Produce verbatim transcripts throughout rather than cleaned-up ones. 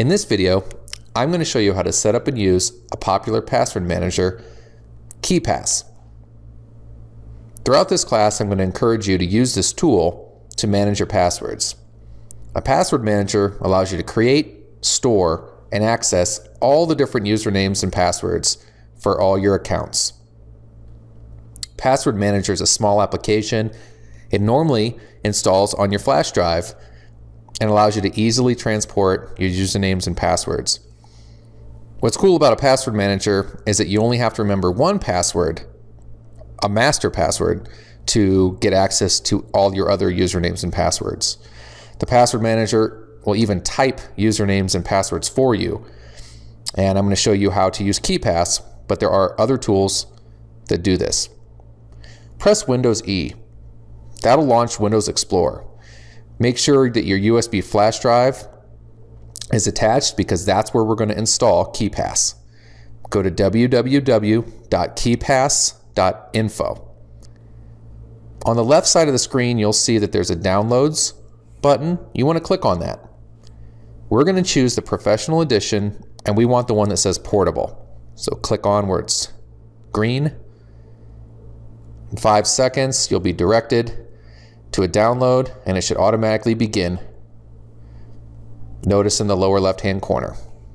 In this video, I'm going to show you how to set up and use a popular password manager, KeePass. Throughout this class, I'm going to encourage you to use this tool to manage your passwords. A password manager allows you to create, store, and access all the different usernames and passwords for all your accounts. Password Manager is a small application. It normally installs on your flash drive and allows you to easily transport your usernames and passwords. What's cool about a password manager is that you only have to remember one password, a master password, to get access to all your other usernames and passwords. The password manager will even type usernames and passwords for you. And I'm going to show you how to use KeePass, but there are other tools that do this. Press Windows E. That'll launch Windows Explorer. Make sure that your U S B flash drive is attached because that's where we're going to install KeePass. Go to w w w dot keepass dot info. On the left side of the screen, you'll see that there's a Downloads button. You want to click on that. We're going to choose the Professional Edition, and we want the one that says Portable. So click on where it's green. In five seconds, you'll be directed to a download, and it should automatically begin. Notice in the lower left-hand corner.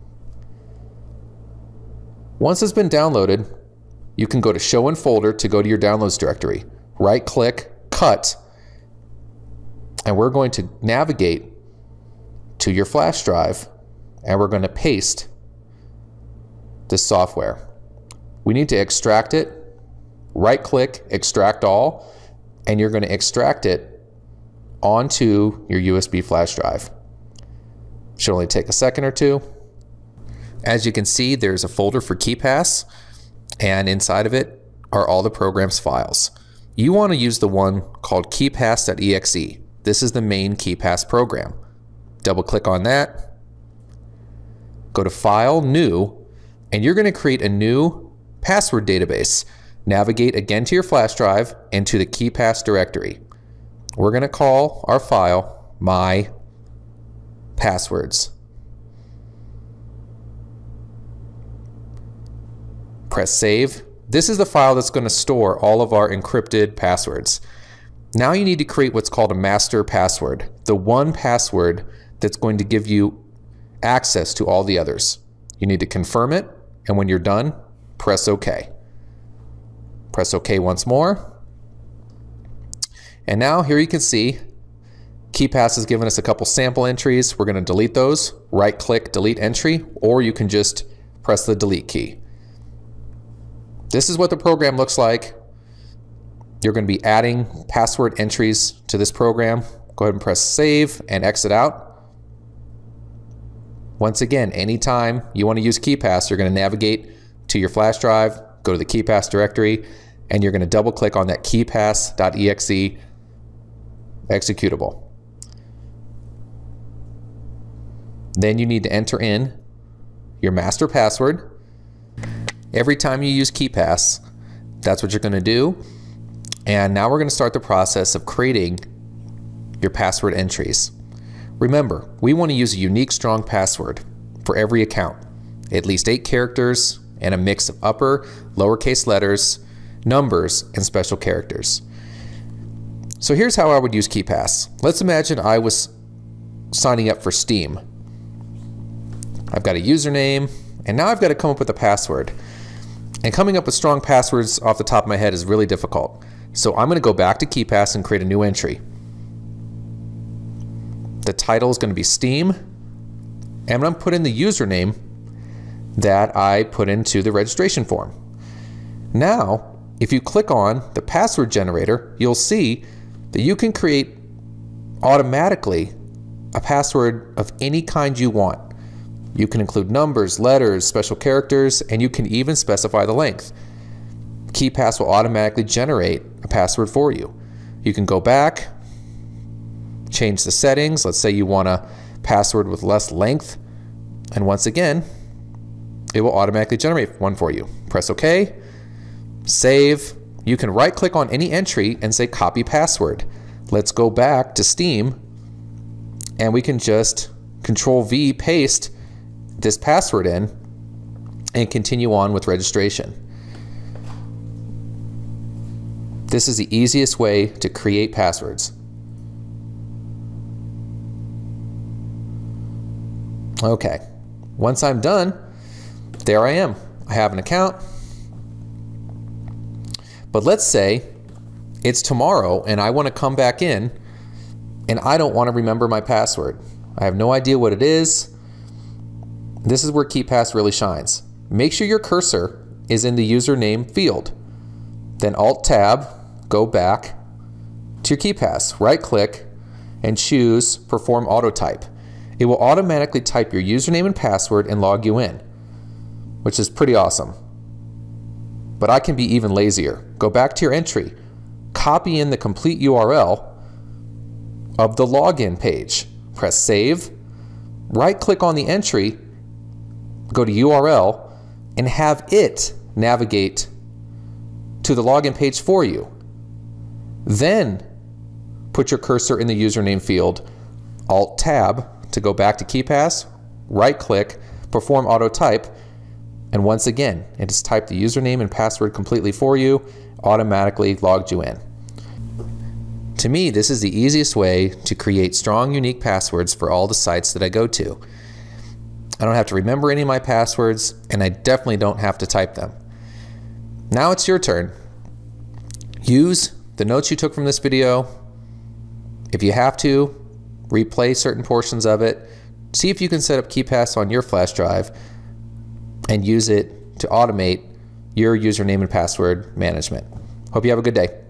Once it's been downloaded, you can go to Show in Folder to go to your Downloads directory. Right-click, Cut, and we're going to navigate to your flash drive, and we're going to paste this software. We need to extract it. Right-click, Extract All, and you're going to extract it onto your U S B flash drive. Should only take a second or two. As you can see, there's a folder for KeePass, and inside of it are all the program's files. You want to use the one called keepass dot E X E. This is the main KeePass program. Double click on that. Go to File, New, and you're going to create a new password database. Navigate again to your flash drive and to the KeePass directory. We're going to call our file My Passwords. Press Save. This is the file that's going to store all of our encrypted passwords. Now you need to create what's called a master password, the one password that's going to give you access to all the others. You need to confirm it, and when you're done, press OK. Press OK once more. And now here you can see KeePass has given us a couple sample entries. We're going to delete those. Right click, delete entry, or you can just press the delete key. This is what the program looks like. You're going to be adding password entries to this program. Go ahead and press save and exit out. Once again, anytime you want to use KeePass, you're going to navigate to your flash drive, go to the KeePass directory, and you're going to double click on that keepass dot E X E executable. Then you need to enter in your master password. Every time you use KeePass, that's what you're going to do. And now we're going to start the process of creating your password entries. Remember, we want to use a unique, strong password for every account. At least eight characters and a mix of upper, lowercase letters, numbers, and special characters. So here's how I would use KeePass. Let's imagine I was signing up for Steam. I've got a username, and now I've got to come up with a password. And coming up with strong passwords off the top of my head is really difficult. So I'm going to go back to KeePass and create a new entry. The title is going to be Steam, and I'm going to put in the username that I put into the registration form. Now, if you click on the password generator, you'll see that you can create automatically a password of any kind you want. You can include numbers, letters, special characters, and you can even specify the length. KeePass will automatically generate a password for you. You can go back, change the settings. Let's say you want a password with less length, and once again, it will automatically generate one for you. Press OK, save. You can right click on any entry and say copy password. Let's go back to Steam, and we can just control V, paste, this password in and continue on with registration. This is the easiest way to create passwords. Okay, once I'm done, there I am. I have an account. But let's say it's tomorrow and I want to come back in and I don't want to remember my password. I have no idea what it is. This is where KeePass really shines. Make sure your cursor is in the username field. Then Alt-Tab, go back to your KeePass. Right-click and choose Perform Auto Type. It will automatically type your username and password and log you in, which is pretty awesome. But I can be even lazier. Go back to your entry, copy in the complete U R L of the login page. Press Save, right-click on the entry, go to U R L, and have it navigate to the login page for you. Then put your cursor in the username field, Alt-Tab to go back to KeePass, right-click, Perform Auto Type, and once again, it has typed the username and password completely for you, automatically logged you in. To me, this is the easiest way to create strong, unique passwords for all the sites that I go to. I don't have to remember any of my passwords, and I definitely don't have to type them. Now it's your turn. Use the notes you took from this video. If you have to, replay certain portions of it. See if you can set up KeePass on your flash drive and use it to automate your username and password management. Hope you have a good day.